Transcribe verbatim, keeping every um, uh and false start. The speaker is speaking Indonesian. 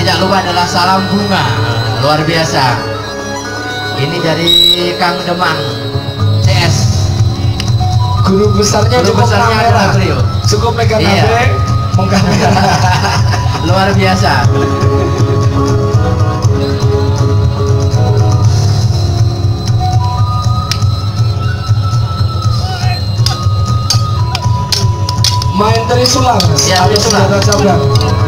tidak lupa adalah salam bunga luar biasa. Ini dari Kang Demang C S. Guru besarnya Guru cukup besarnya kamera, adalah beliau. cukup megang Iya. H P, mengkamera. Luar biasa. Main Trisulang, Ya, atau Trisulang. senjata cabang.